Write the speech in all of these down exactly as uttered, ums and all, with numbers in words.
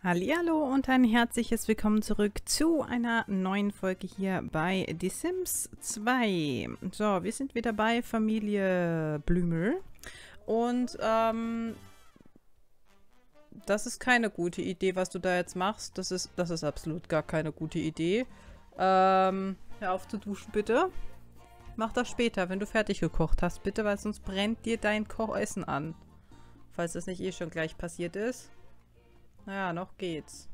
Hallihallo und ein herzliches Willkommen zurück zu einer neuen Folge hier bei The Sims zwei. So, wir sind wieder bei Familie Blümel und ähm, das ist keine gute Idee, was du da jetzt machst. Das ist, das ist absolut gar keine gute Idee. Ähm, hör auf zu duschen, bitte. Mach das später, wenn du fertig gekocht hast, bitte, weil sonst brennt dir dein Kochessen an. Falls das nicht eh schon gleich passiert ist. Naja, noch geht's.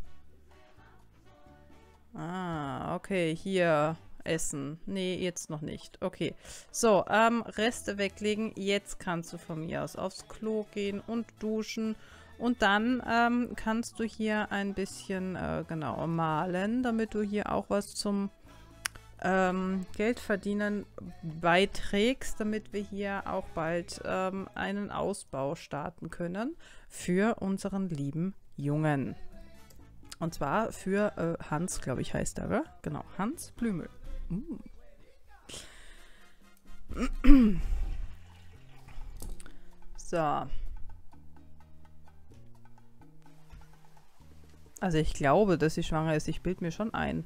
Ah, okay, hier essen. Nee, jetzt noch nicht. Okay. So, ähm, Reste weglegen. Jetzt kannst du von mir aus aufs Klo gehen und duschen. Und dann ähm, kannst du hier ein bisschen, äh, genau, malen, damit du hier auch was zum ähm, Geldverdienen beiträgst, damit wir hier auch bald ähm, einen Ausbau starten können für unseren lieben Jungen. Und zwar für äh, Hans, glaube ich, heißt er, oder? Genau, Hans Blümel. Mm. So. Also ich glaube, dass sie schwanger ist. Ich bilde mir schon ein.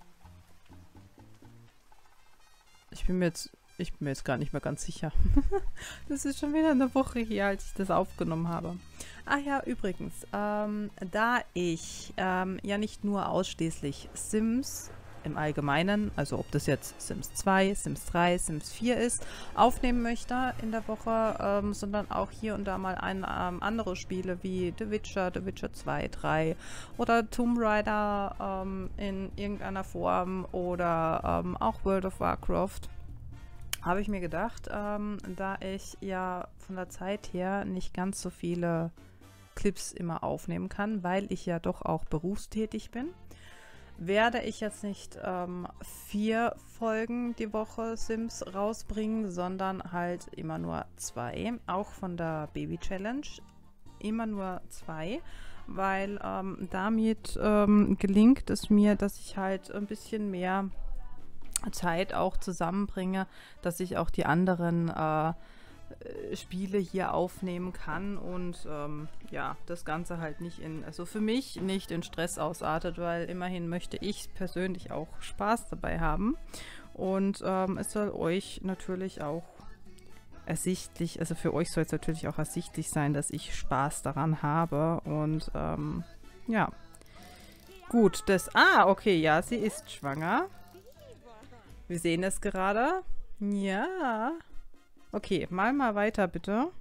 Ich bin mir jetzt, ich bin mir jetzt gar nicht mehr ganz sicher. Das ist schon wieder eine Woche her, als ich das aufgenommen habe. Ah ja, übrigens, ähm, da ich ähm, ja nicht nur ausschließlich Sims im Allgemeinen, also ob das jetzt Sims zwei, Sims drei, Sims vier ist, aufnehmen möchte in der Woche, ähm, sondern auch hier und da mal ein, ähm, andere Spiele wie The Witcher, The Witcher zwei, drei oder Tomb Raider ähm, in irgendeiner Form oder ähm, auch World of Warcraft. Habe ich mir gedacht, ähm, da ich ja von der Zeit her nicht ganz so viele Clips immer aufnehmen kann, weil ich ja doch auch berufstätig bin, werde ich jetzt nicht ähm, vier Folgen die Woche Sims rausbringen, sondern halt immer nur zwei, auch von der Baby Challenge, immer nur zwei, weil ähm, damit ähm, gelingt es mir, dass ich halt ein bisschen mehr Zeit auch zusammenbringe, dass ich auch die anderen äh, Spiele hier aufnehmen kann und ähm, ja, das Ganze halt nicht in, also für mich nicht in Stress ausartet, weil immerhin möchte ich persönlich auch Spaß dabei haben und ähm, es soll euch natürlich auch ersichtlich, also für euch soll es natürlich auch ersichtlich sein, dass ich Spaß daran habe und ähm, ja, gut, das, ah, okay, ja, sie ist schwanger. Wir sehen es gerade. Ja. Okay, mal mal weiter, bitte.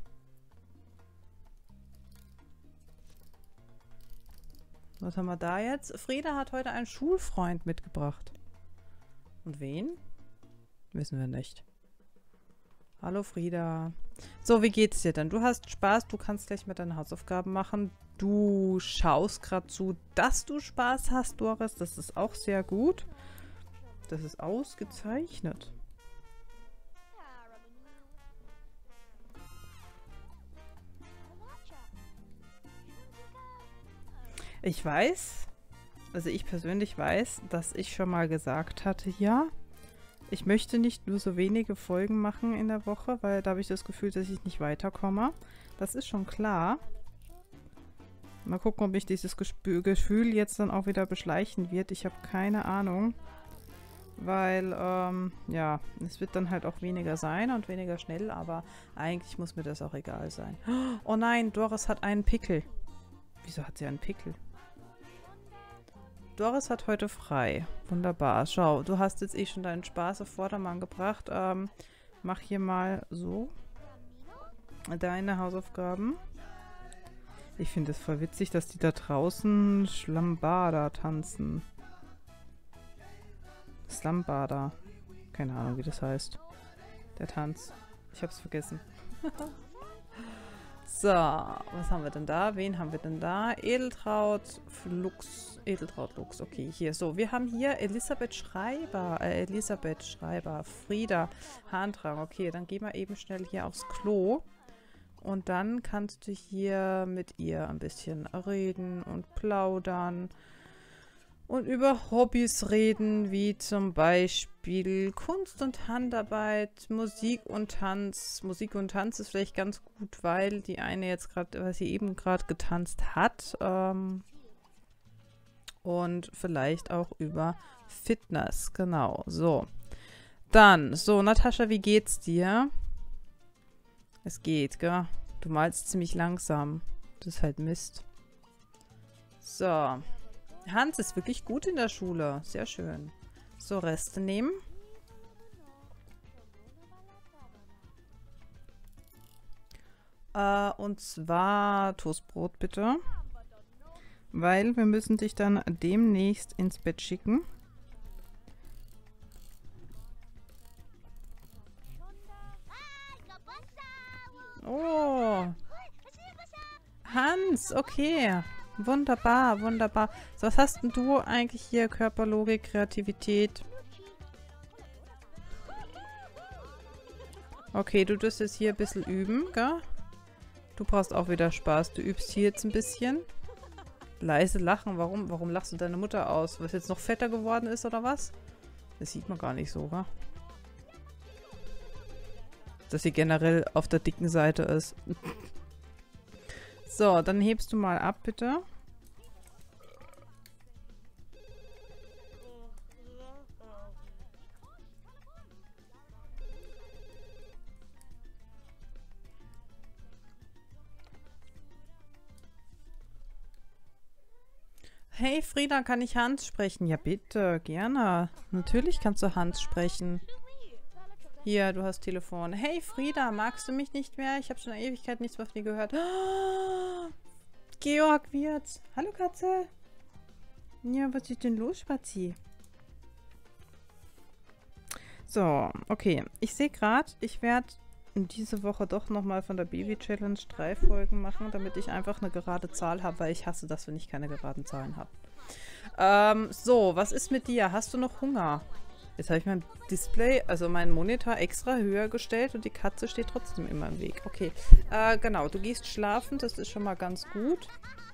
Was haben wir da jetzt? Frieda hat heute einen Schulfreund mitgebracht. Und wen? Wissen wir nicht. Hallo Frieda. So, wie geht's dir denn? Du hast Spaß, du kannst gleich mit deinen Hausaufgaben machen. Du schaust gerade zu, dass du Spaß hast, Doris. Das ist auch sehr gut. Das ist ausgezeichnet. Ich weiß, also ich persönlich weiß, dass ich schon mal gesagt hatte, ja, ich möchte nicht nur so wenige Folgen machen in der Woche, weil da habe ich das Gefühl, dass ich nicht weiterkomme. Das ist schon klar. Mal gucken, ob mich dieses Gespü- Gefühl jetzt dann auch wieder beschleichen wird. Ich habe keine Ahnung. Weil, ähm, ja, es wird dann halt auch weniger sein und weniger schnell, aber eigentlich muss mir das auch egal sein. Oh nein, Doris hat einen Pickel. Wieso hat sie einen Pickel? Doris hat heute frei. Wunderbar. Schau, du hast jetzt eh schon deinen Spaß auf Vordermann gebracht. Ähm, mach hier mal so deine Hausaufgaben. Ich finde es voll witzig, dass die da draußen Schlambada tanzen. Slambada. Keine Ahnung, wie das heißt. Der Tanz. Ich hab's vergessen. So, was haben wir denn da? Wen haben wir denn da? Edeltraud Lux. Edeltraud Lux. Okay, hier. So, wir haben hier Elisabeth Schreiber. Äh, Elisabeth Schreiber. Frieda Harndrang. Okay, dann gehen wir eben schnell hier aufs Klo. Und dann kannst du hier mit ihr ein bisschen reden und plaudern. Und über Hobbys reden, wie zum Beispiel Kunst und Handarbeit, Musik und Tanz. Musik und Tanz ist vielleicht ganz gut, weil die eine jetzt gerade, weil sie eben gerade getanzt hat. Ähm, Und vielleicht auch über Fitness. Genau, so. Dann, so, Natascha, wie geht's dir? Es geht, gell? Du malst ziemlich langsam. Das ist halt Mist. So. Hans ist wirklich gut in der Schule. Sehr schön. So, Reste nehmen. Äh, und zwar Toastbrot, bitte. Weil wir müssen dich dann demnächst ins Bett schicken. Oh. Hans, okay. Wunderbar, wunderbar. So, was hast denn du eigentlich hier? Körperlogik, Kreativität. Okay, du tust jetzt hier ein bisschen üben, gell? Du brauchst auch wieder Spaß. Du übst hier jetzt ein bisschen. Leise lachen. Warum? Warum lachst du deine Mutter aus? Was jetzt noch fetter geworden ist oder was? Das sieht man gar nicht so, gell? Dass sie generell auf der dicken Seite ist. So, dann hebst du mal ab, bitte. Hey Frieda, kann ich Hans sprechen? Ja bitte, gerne. Natürlich kannst du Hans sprechen. Hier, du hast Telefon. Hey Frieda, magst du mich nicht mehr? Ich habe schon eine Ewigkeit nichts mehr von dir gehört. Oh, Georg Wirtz. Hallo Katze. Ja, was ist denn los, Spazi? So, okay. Ich sehe gerade, ich werde diese Woche doch nochmal von der Baby-Challenge drei Folgen machen, damit ich einfach eine gerade Zahl habe, weil ich hasse das, wenn ich keine geraden Zahlen habe. Ähm, so, was ist mit dir? Hast du noch Hunger? Jetzt habe ich mein Display, also meinen Monitor extra höher gestellt und die Katze steht trotzdem immer im Weg. Okay, äh, genau, du gehst schlafen, das ist schon mal ganz gut.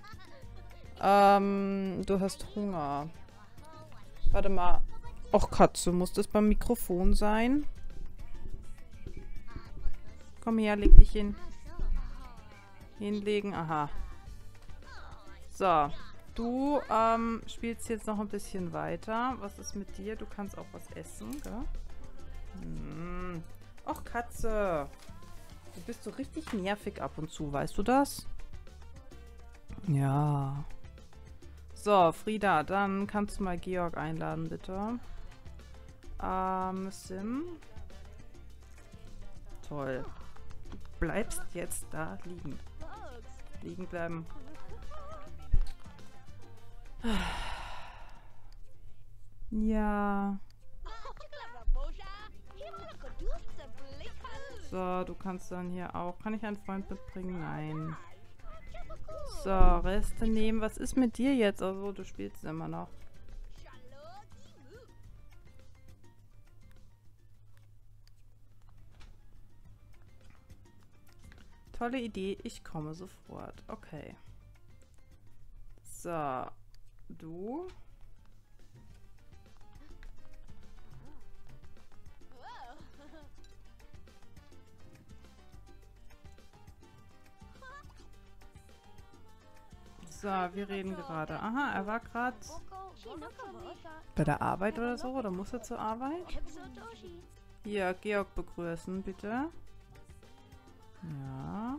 Ähm, du hast Hunger. Warte mal. Och, Katze, muss das beim Mikrofon sein? Komm her, leg dich hin. Hinlegen, aha. So, du ähm, spielst jetzt noch ein bisschen weiter. Was ist mit dir? Du kannst auch was essen, gell? Hm. Och, Katze. Du bist so richtig nervig ab und zu, weißt du das? Ja. So, Frieda, dann kannst du mal Georg einladen, bitte. Ähm, Sim. Toll. Du bleibst jetzt da liegen. Liegen bleiben. Ja. So, du kannst dann hier auch... Kann ich einen Freund mitbringen? Nein. So, Reste nehmen. Was ist mit dir jetzt? Also, du spielst immer noch. Tolle Idee. Ich komme sofort. Okay. So. Du... So, wir reden gerade. Aha, er war gerade bei der Arbeit oder so. Oder muss er zur Arbeit? Hier, Georg begrüßen, bitte. Ja.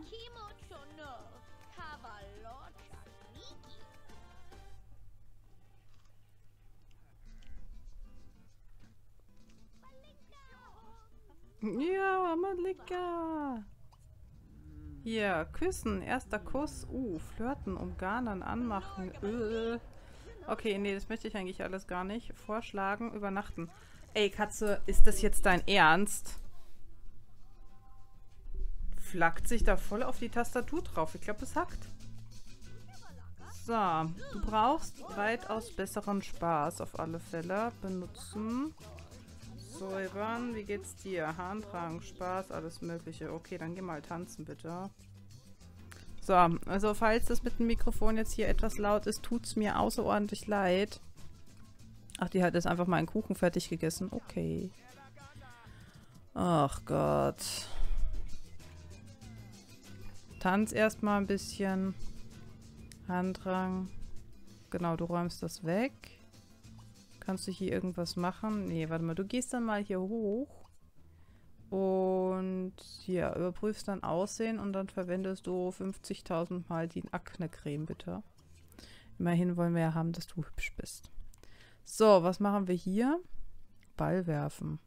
Ja, Malika. Hier, küssen, erster Kuss. Uh, flirten, umgarnen, anmachen. Äh. Okay, nee, das möchte ich eigentlich alles gar nicht. Vorschlagen, übernachten. Ey, Katze, ist das jetzt dein Ernst? Flackt sich da voll auf die Tastatur drauf. Ich glaube, es hackt. So, du brauchst weitaus besseren Spaß auf alle Fälle. Benutzen. Säubern, wie geht's dir? Harndrang, Spaß, alles mögliche. Okay, dann geh mal tanzen, bitte. So, also falls das mit dem Mikrofon jetzt hier etwas laut ist, tut's mir außerordentlich leid. Ach, die hat jetzt einfach mal einen Kuchen fertig gegessen. Okay. Ach Gott. Tanz erstmal ein bisschen. Handdrang. Genau, du räumst das weg. Kannst du hier irgendwas machen? Nee, warte mal, du gehst dann mal hier hoch. Und hier, überprüfst dein Aussehen und dann verwendest du fünfzigtausend Mal die Akne-Creme, bitte. Immerhin wollen wir ja haben, dass du hübsch bist. So, was machen wir hier? Ball werfen.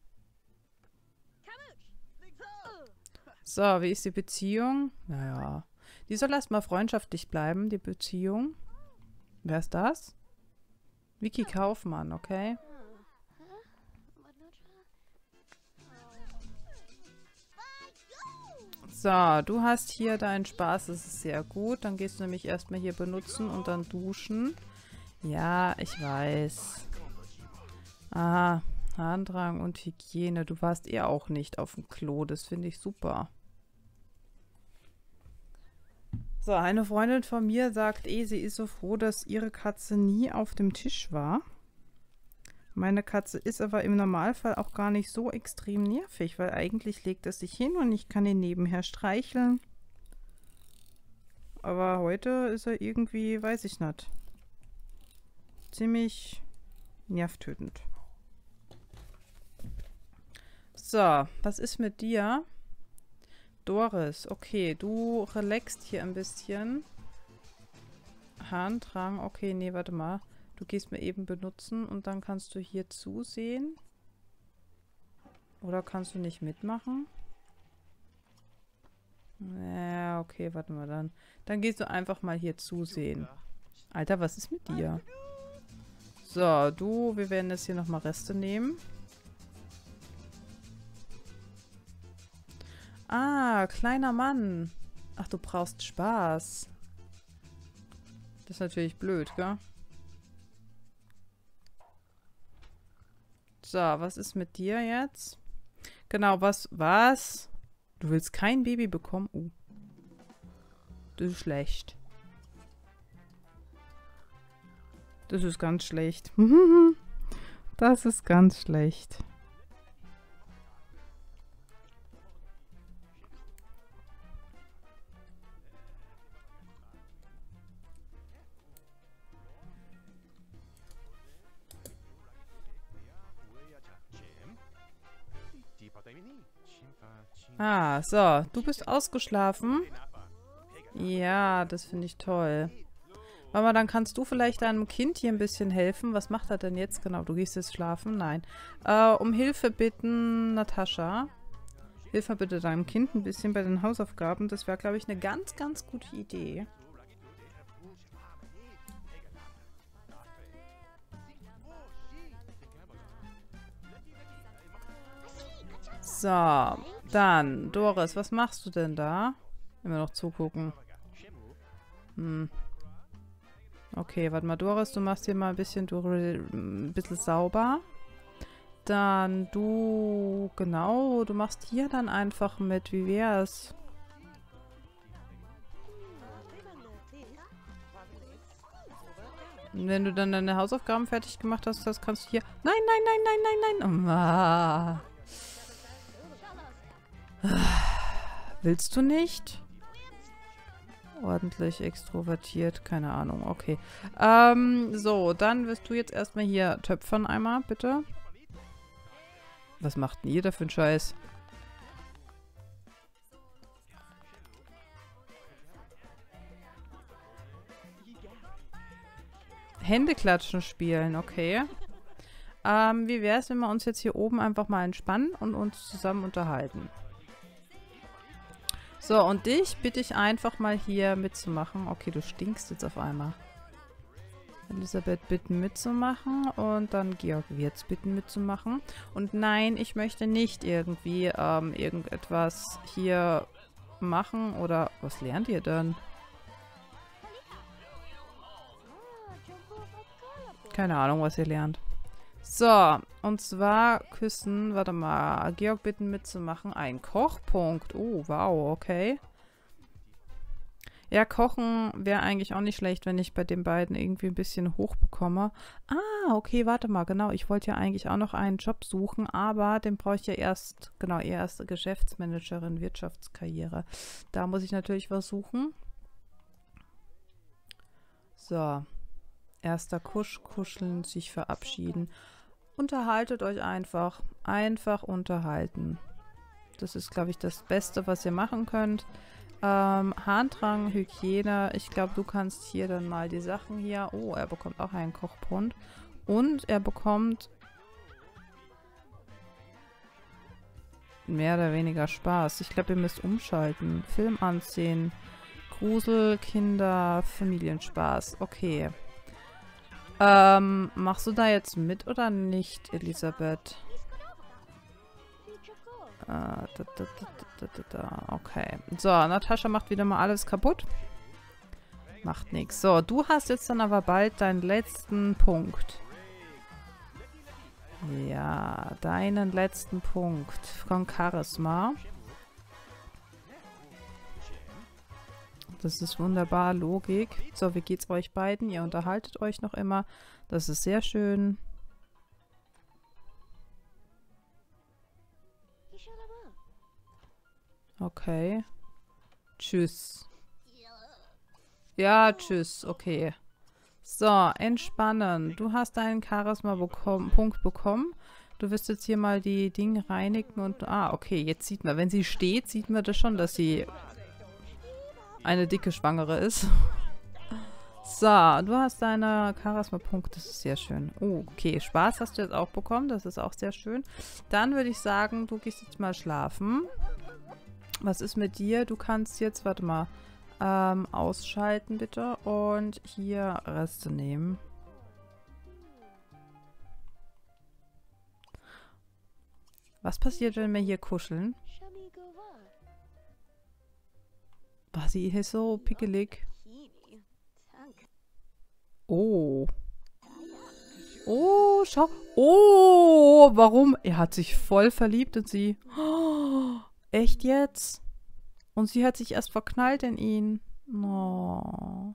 So, wie ist die Beziehung? Naja, die soll erstmal freundschaftlich bleiben, die Beziehung. Wer ist das? Vicky Kaufmann, okay. So, du hast hier deinen Spaß, das ist sehr gut. Dann gehst du nämlich erstmal hier benutzen und dann duschen. Ja, ich weiß. Aha, Harndrang und Hygiene. Du warst eh auch nicht auf dem Klo, das finde ich super. So, eine Freundin von mir sagt eh, sie ist so froh, dass ihre Katze nie auf dem Tisch war. Meine Katze ist aber im Normalfall auch gar nicht so extrem nervig, weil eigentlich legt er sich hin und ich kann ihn nebenher streicheln. Aber heute ist er irgendwie, weiß ich nicht, ziemlich nervtötend. So, was ist mit dir? Doris, okay, du relaxst hier ein bisschen. Harndrang, okay, nee, warte mal. Du gehst mir eben benutzen und dann kannst du hier zusehen. Oder kannst du nicht mitmachen? Ja, okay, warte mal dann. Dann gehst du einfach mal hier zusehen. Alter, was ist mit dir? So, du, wir werden jetzt hier nochmal Reste nehmen. Ah, kleiner Mann. Ach, du brauchst Spaß. Das ist natürlich blöd, gell? So, was ist mit dir jetzt? Genau, was? Was? Du willst kein Baby bekommen? Oh. Das ist schlecht. Das ist ganz schlecht. Das ist ganz schlecht. Ah, so. Du bist ausgeschlafen? Ja, das finde ich toll. Aber dann kannst du vielleicht deinem Kind hier ein bisschen helfen. Was macht er denn jetzt? Genau, du gehst jetzt schlafen? Nein. Äh, um Hilfe bitten, Natascha. Hilf mal bitte deinem Kind ein bisschen bei den Hausaufgaben. Das wäre, glaube ich, eine ganz, ganz gute Idee. So, dann, Doris, was machst du denn da? Immer noch zugucken. Hm. Okay, warte mal, Doris, du machst hier mal ein bisschen, du, ein bisschen sauber. Dann du, genau, du machst hier dann einfach mit. Wie wär's? Und wenn du dann deine Hausaufgaben fertig gemacht hast, das kannst du hier... Nein, nein, nein, nein, nein, nein. Ah. Willst du nicht? Ordentlich extrovertiert, keine Ahnung, okay. Ähm, so, dann wirst du jetzt erstmal hier töpfern einmal, bitte. Was macht denn ihr da für einen Scheiß? Händeklatschen spielen, okay. Ähm, wie wäre es, wenn wir uns jetzt hier oben einfach mal entspannen und uns zusammen unterhalten? So, und dich bitte ich einfach mal hier mitzumachen. Okay, du stinkst jetzt auf einmal. Elisabeth bitten mitzumachen und dann Georg Wirz bitten mitzumachen. Und nein, ich möchte nicht irgendwie ähm, irgendetwas hier machen oder... Was lernt ihr denn? Keine Ahnung, was ihr lernt. So, und zwar küssen, warte mal, Georg bitten mitzumachen. Ein Kochpunkt. Oh, wow, okay. Ja, kochen wäre eigentlich auch nicht schlecht, wenn ich bei den beiden irgendwie ein bisschen hoch bekomme. Ah, okay, warte mal, genau. Ich wollte ja eigentlich auch noch einen Job suchen, aber den brauche ich ja erst, genau, erst Geschäftsmanagerin, Wirtschaftskarriere. Da muss ich natürlich was suchen. So. Erster Kusch, kuscheln, sich verabschieden. Unterhaltet euch einfach. Einfach unterhalten. Das ist, glaube ich, das Beste, was ihr machen könnt. Ähm, Harndrang, Hygiene. Ich glaube, du kannst hier dann mal die Sachen hier... Oh, er bekommt auch einen Kochbrunnen. Und er bekommt mehr oder weniger Spaß. Ich glaube, ihr müsst umschalten. Film ansehen. Grusel, Kinder, Familienspaß. Okay. Ähm, machst du da jetzt mit oder nicht, Elisabeth? Äh, da, da, da, da, da, da. Okay. So, Natascha macht wieder mal alles kaputt. Macht nichts. So, du hast jetzt dann aber bald deinen letzten Punkt. Ja, deinen letzten Punkt von Charisma. Das ist wunderbar, Logik. So, wie geht's euch beiden? Ihr unterhaltet euch noch immer. Das ist sehr schön. Okay. Tschüss. Ja, tschüss. Okay. So, entspannen. Du hast deinen Charisma-Punkt bekommen. Du wirst jetzt hier mal die Dinge reinigen und... Ah, okay, jetzt sieht man, wenn sie steht, sieht man das schon, dass sie eine dicke Schwangere ist. So, du hast deine Charisma-Punkte. Das ist sehr schön. Oh, okay, Spaß hast du jetzt auch bekommen. Das ist auch sehr schön. Dann würde ich sagen, du gehst jetzt mal schlafen. Was ist mit dir? Du kannst jetzt, warte mal, ähm, ausschalten bitte und hier Reste nehmen. Was passiert, wenn wir hier kuscheln? War sie hier so pickelig? Oh. Oh, schau. Oh, warum? Er hat sich voll verliebt in sie. Oh, echt jetzt? Und sie hat sich erst verknallt in ihn. Oh.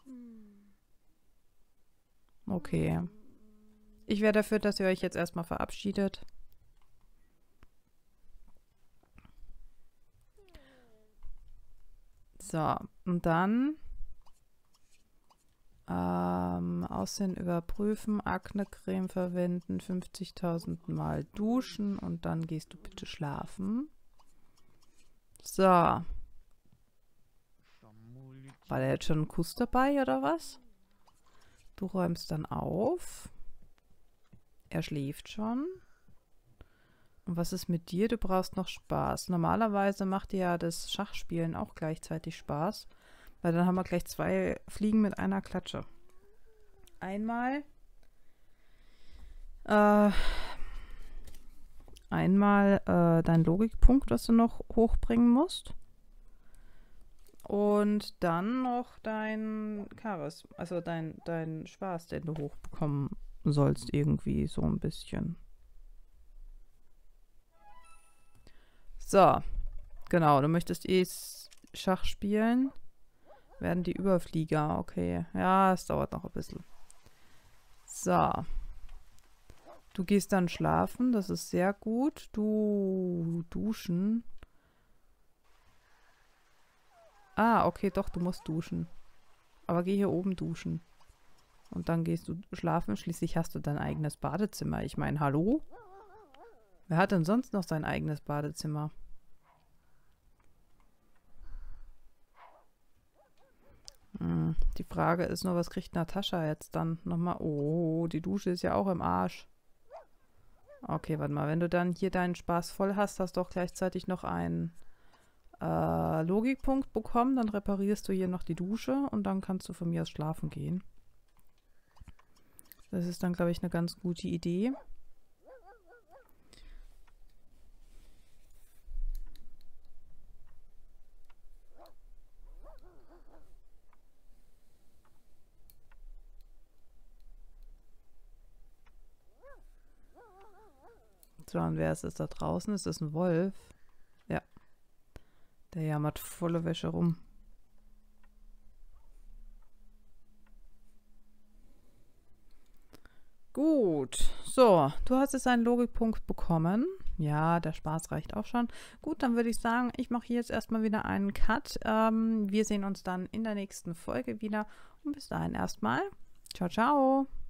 Okay. Ich wäre dafür, dass ihr euch jetzt erstmal verabschiedet. So, und dann ähm, Aussehen überprüfen, Akne-Creme verwenden, fünfzigtausend Mal duschen und dann gehst du bitte schlafen. So. War da jetzt schon ein Kuss dabei oder was? Du räumst dann auf. Er schläft schon. Und was ist mit dir? Du brauchst noch Spaß. Normalerweise macht dir ja das Schachspielen auch gleichzeitig Spaß. Weil dann haben wir gleich zwei Fliegen mit einer Klatsche. Einmal äh, einmal äh, dein Logikpunkt, was du noch hochbringen musst. Und dann noch dein Charis, also dein, dein Spaß, den du hochbekommen sollst, irgendwie so ein bisschen. So, genau, du möchtest eh Schach spielen. Werden die Überflieger, okay. Ja, es dauert noch ein bisschen. So. Du gehst dann schlafen, das ist sehr gut. Du duschen. Ah, okay, doch, du musst duschen. Aber geh hier oben duschen. Und dann gehst du schlafen. Schließlich hast du dein eigenes Badezimmer. Ich meine, hallo? Wer hat denn sonst noch sein eigenes Badezimmer? Hm, die Frage ist nur, was kriegt Natascha jetzt dann nochmal? Oh, die Dusche ist ja auch im Arsch. Okay, warte mal. Wenn du dann hier deinen Spaß voll hast, hast du auch gleichzeitig noch einen äh, Logikpunkt bekommen. Dann reparierst du hier noch die Dusche und dann kannst du von mir aus schlafen gehen. Das ist dann, glaube ich, eine ganz gute Idee. So, und wer ist es da draußen? Ist das ein Wolf? Ja. Der jammert volle Wäsche rum. Gut. So, du hast jetzt einen Logikpunkt bekommen. Ja, der Spaß reicht auch schon. Gut, dann würde ich sagen, ich mache hier jetzt erstmal wieder einen Cut. Ähm, wir sehen uns dann in der nächsten Folge wieder. Und bis dahin erstmal. Ciao, ciao.